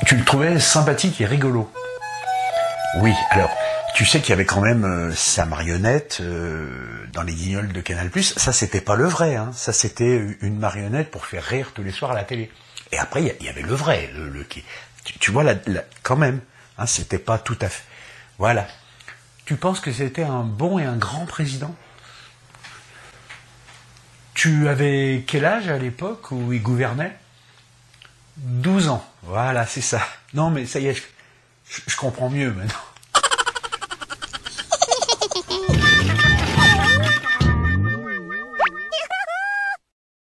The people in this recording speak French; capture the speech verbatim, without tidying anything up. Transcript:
Tu le trouvais sympathique et rigolo. Oui, alors, tu sais qu'il y avait quand même euh, sa marionnette euh, dans les Guignols de Canal plus. Ça, c'était pas le vrai, hein. Ça, c'était une marionnette pour faire rire tous les soirs à la télé. Et après, il y, y avait le vrai, le, le qui. Tu, tu vois, la, la, quand même, hein, c'était pas tout à fait. Voilà. Tu penses que c'était un bon et un grand président? Tu avais quel âge à l'époque où il gouvernait? douze ans. Voilà, c'est ça. Non, mais ça y est, je, je comprends mieux maintenant.